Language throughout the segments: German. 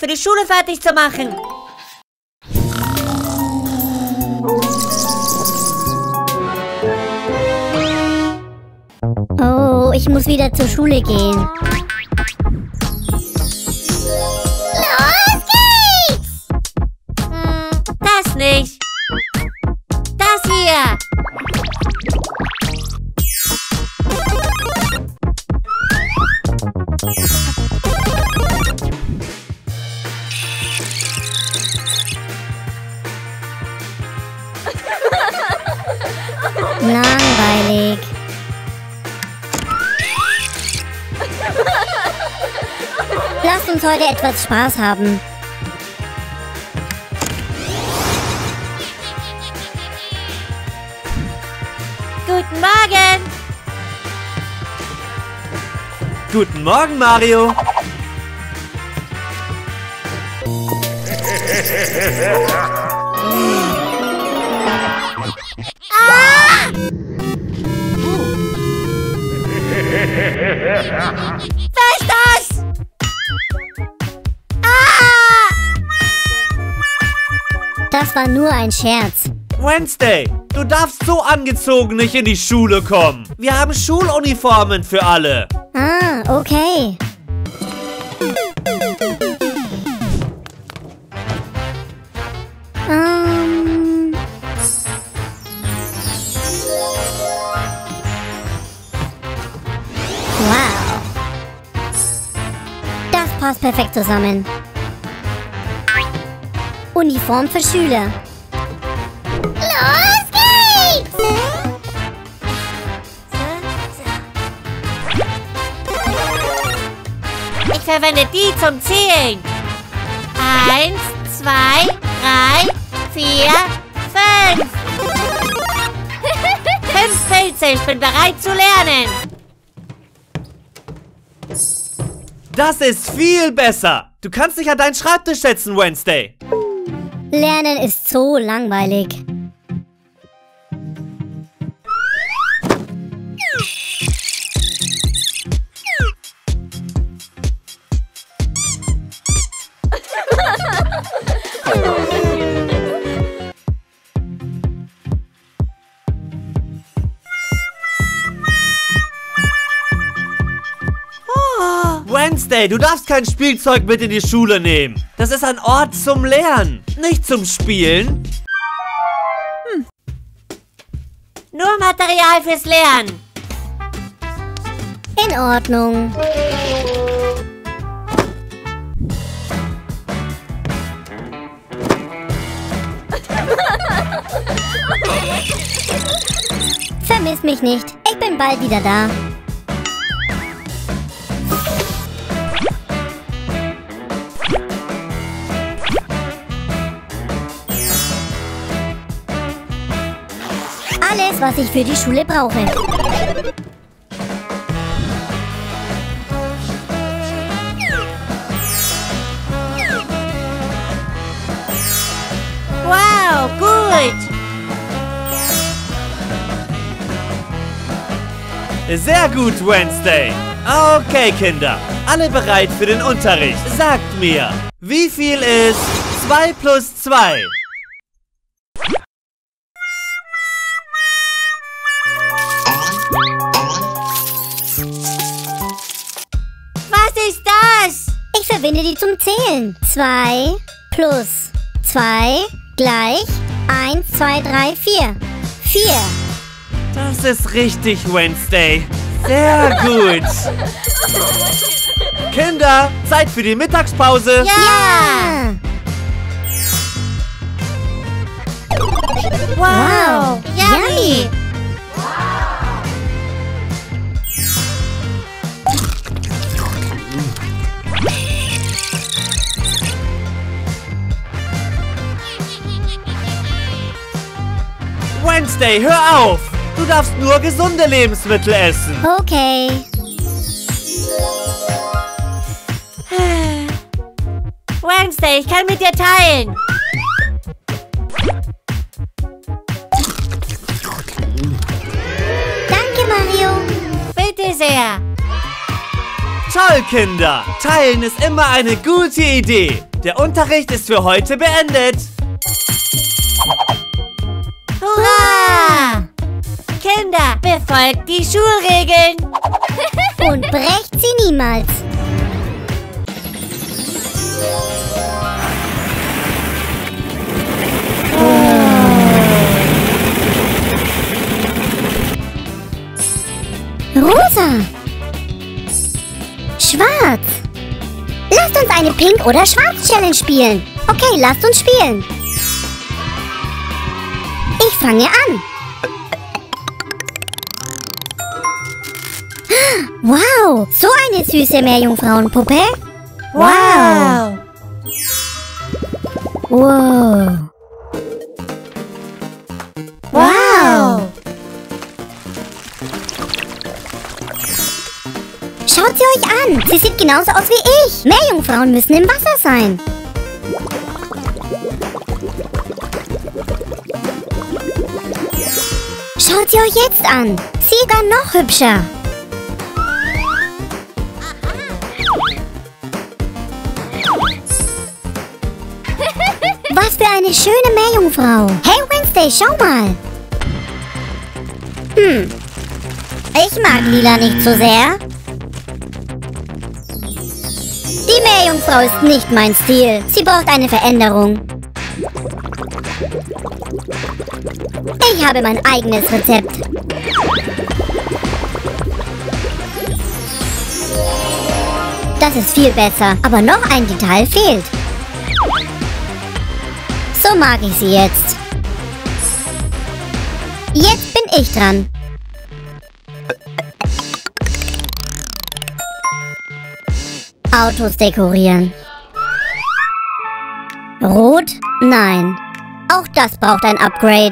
die Schule fertig zu machen. Oh, ich muss wieder zur Schule gehen. Los geht's! Das nicht. Das hier. Langweilig. Lasst uns heute etwas Spaß haben. Guten Morgen. Guten Morgen, Mario. Was ist das? Das war nur ein Scherz. Wednesday, du darfst so angezogen nicht in die Schule kommen. Wir haben Schuluniformen für alle. Ah, okay. Wow. Das passt perfekt zusammen. Uniform für Schüler. Los geht's! Ich verwende die zum Zählen. 1, 2, 3, 4, 5. 5 Pilze, ich bin bereit zu lernen. Das ist viel besser. Du kannst dich an deinen Schreibtisch setzen, Wednesday. Lernen ist so langweilig. Wednesday, du darfst kein Spielzeug mit in die Schule nehmen. Das ist ein Ort zum Lernen, nicht zum Spielen. Nur Material fürs Lernen. In Ordnung. Vermiss mich nicht. Ich bin bald wieder da. Alles, was ich für die Schule brauche. Wow, gut. Sehr gut, Wednesday. Okay, Kinder. Alle bereit für den Unterricht. Sagt mir, wie viel ist 2 plus 2? Was ist das? Ich verwende die zum Zählen. 2 plus 2 gleich 1, 2, 3, 4. 4. Das ist richtig, Wednesday. Sehr gut. Kinder, Zeit für die Mittagspause. Ja. Wow. Yummy. Wednesday, hör auf. Du darfst nur gesunde Lebensmittel essen. Okay. Wednesday, ich kann mit dir teilen. Danke, Mario. Bitte sehr. Toll, Kinder. Teilen ist immer eine gute Idee. Der Unterricht ist für heute beendet. Hurra! Kinder, befolgt die Schulregeln. Und brecht sie niemals. Rosa. Schwarz. Lasst uns eine Pink- oder Schwarz-Challenge spielen. Okay, lasst uns spielen. Ich fange an. Wow, so eine süße Meerjungfrauenpuppe. Wow! Wow. Wow! Schaut sie euch an. Sie sieht genauso aus wie ich. Meerjungfrauen müssen im Wasser sein. Schaut sie euch jetzt an. Sie ist dann noch hübscher. Was für eine schöne Meerjungfrau. Hey Wednesday, schau mal. Ich mag Lila nicht so sehr. Die Meerjungfrau ist nicht mein Stil. Sie braucht eine Veränderung. Ich habe mein eigenes Rezept. Das ist viel besser, aber noch ein Detail fehlt. So mag ich sie jetzt. Jetzt bin ich dran. Autos dekorieren. Rot? Nein. Auch das braucht ein Upgrade.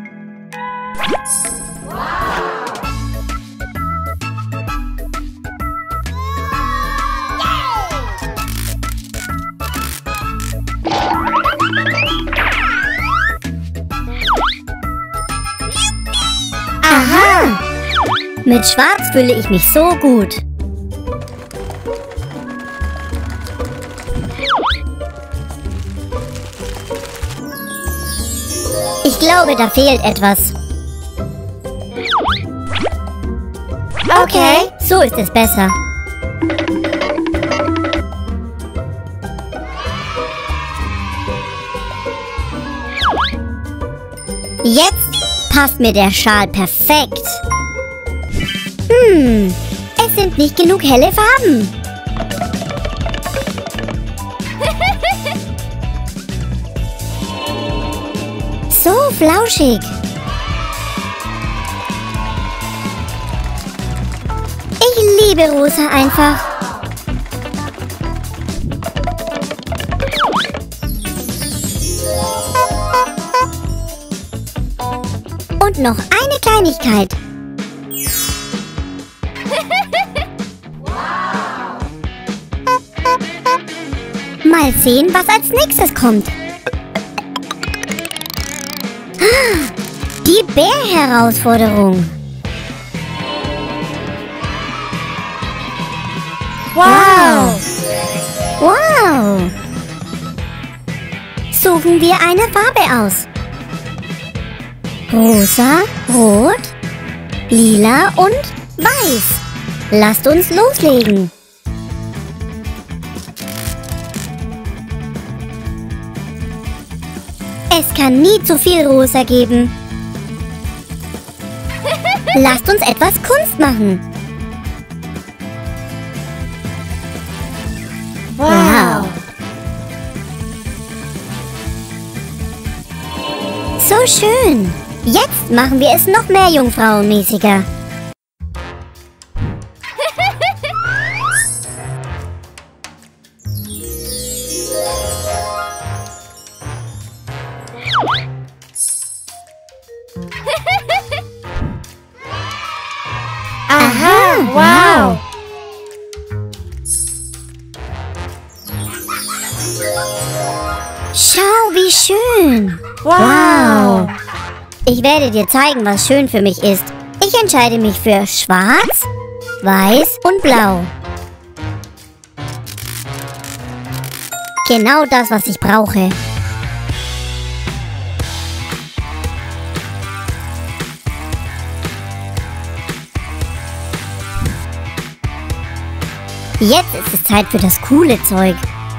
Aha! Mit Schwarz fühle ich mich so gut. Ich glaube, da fehlt etwas. Okay, so ist es besser. Jetzt passt mir der Schal perfekt. Es sind nicht genug helle Farben. So flauschig. Ich liebe Rosa einfach. Und noch eine Kleinigkeit. Mal sehen, was als nächstes kommt. Die Bär-Herausforderung. Wow! Wow! Suchen wir eine Farbe aus. Rosa, Rot, Lila und Weiß. Lasst uns loslegen. Es kann nie zu viel Rosa geben. Lasst uns etwas Kunst machen. Wow! So schön. Jetzt machen wir es noch mehr jungfrauenmäßiger. Aha! Wow! Schau, wie schön. Wow! Ich werde dir zeigen, was schön für mich ist. Ich entscheide mich für Schwarz, Weiß und Blau. Genau das, was ich brauche. Jetzt ist es Zeit für das coole Zeug.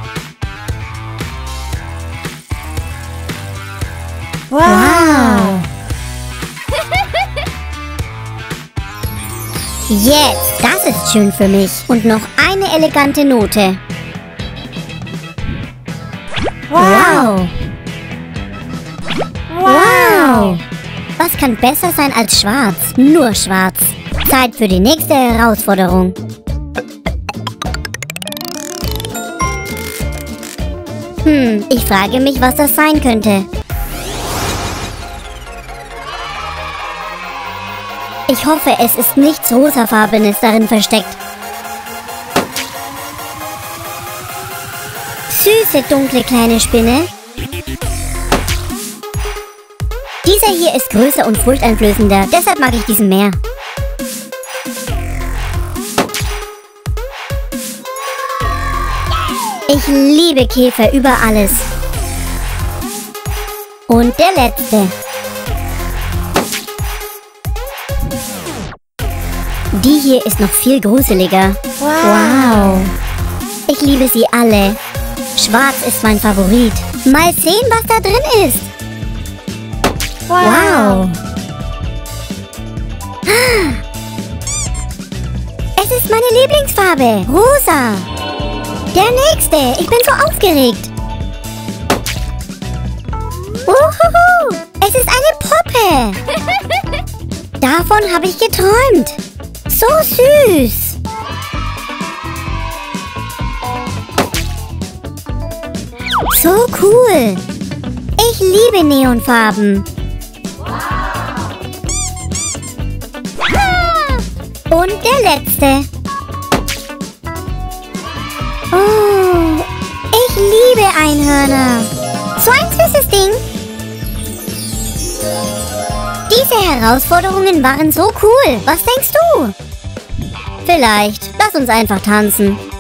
Wow! Jetzt, das ist schön für mich. Und noch eine elegante Note. Wow! Wow! Was kann besser sein als schwarz? Nur schwarz. Zeit für die nächste Herausforderung. Ich frage mich, was das sein könnte. Ich hoffe, es ist nichts Rosafarbenes darin versteckt. Süße, dunkle kleine Spinne. Dieser hier ist größer und furchteinflößender, deshalb mag ich diesen mehr. Ich liebe Käfer über alles. Und der letzte. Die hier ist noch viel gruseliger. Wow. Ich liebe sie alle. Schwarz ist mein Favorit. Mal sehen, was da drin ist. Wow. Es ist meine Lieblingsfarbe. Rosa. Der nächste. Ich bin so aufgeregt. Uhuhu. Es ist eine Puppe. Davon habe ich geträumt. So süß. So cool. Ich liebe Neonfarben. Und der letzte. Oh, ich liebe Einhörner. So ein süßes Ding. Diese Herausforderungen waren so cool. Was denkst du? Vielleicht. Lass uns einfach tanzen.